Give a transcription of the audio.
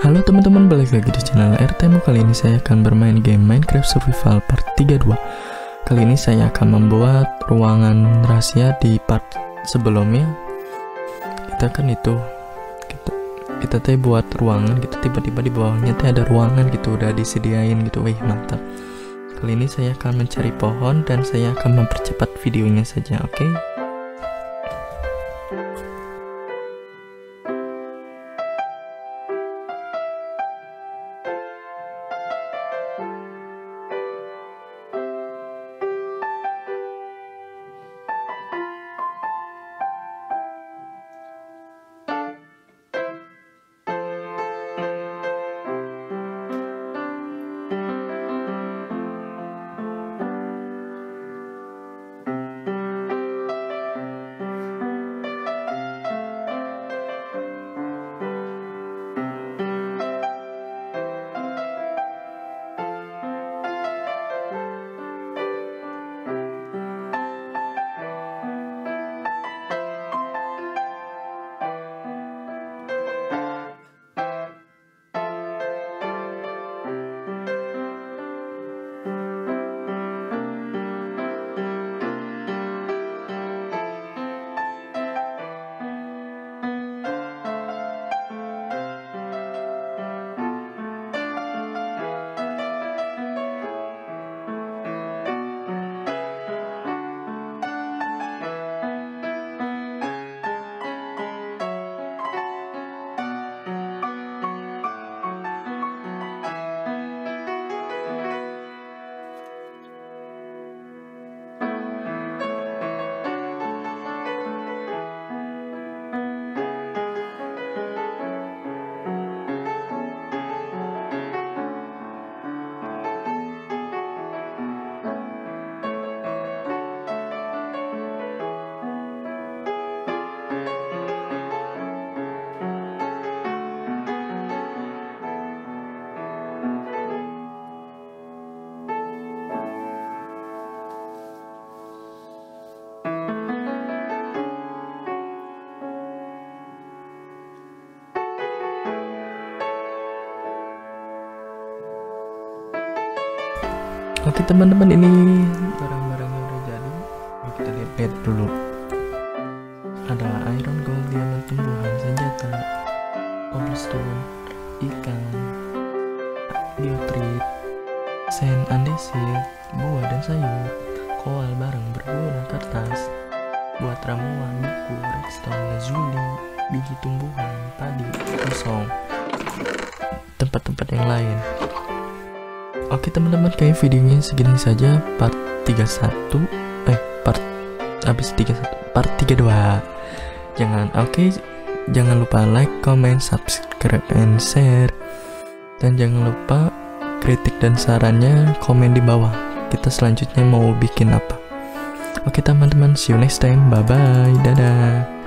Halo teman-teman, balik lagi di channel RTMU. Kali ini saya akan bermain game Minecraft Survival Part 32. Kali ini saya akan membuat ruangan rahasia. Di part sebelumnya kita kan itu kita teh buat ruangan gitu, tiba-tiba di bawahnya teh ada ruangan gitu, udah disediain gitu. Wih, mantap. Kali ini saya akan mencari pohon dan saya akan mempercepat videonya saja, oke? Oke teman-teman, ini barang-barangnya udah jadi. Kita lihat dulu. Ada iron, gold, diamond, tumbuhan, senjata, cobblestone, ikan, biotrit, sand, andesit, buah dan sayur, koal, barang berguna, kertas, buat ramuan, buku, redstone, lazuli, biji tumbuhan, padi, kosong, tempat-tempat yang lain. Oke teman-teman, kayak videonya segini saja. Part 31 part 32. Jangan lupa like, comment, subscribe, and share. Dan jangan lupa kritik dan sarannya komen di bawah. Kita selanjutnya mau bikin apa. Oke teman-teman, see you next time. Bye bye, dadah.